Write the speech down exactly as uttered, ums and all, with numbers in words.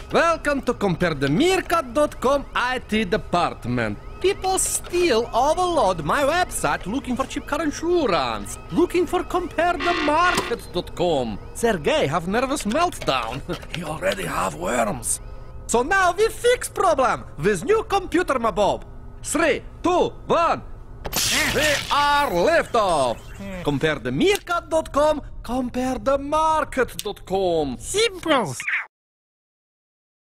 Welcome to compare the meerkat dot com I T department. People still overload my website looking for cheap car insurance, looking for compare the market dot com. Sergey have nervous meltdown. He already have worms. So now we fix problem with new computer, my Bob. Three, two, one. We are liftoff. Compare the meerkat dot com, compare the market dot com. Simple.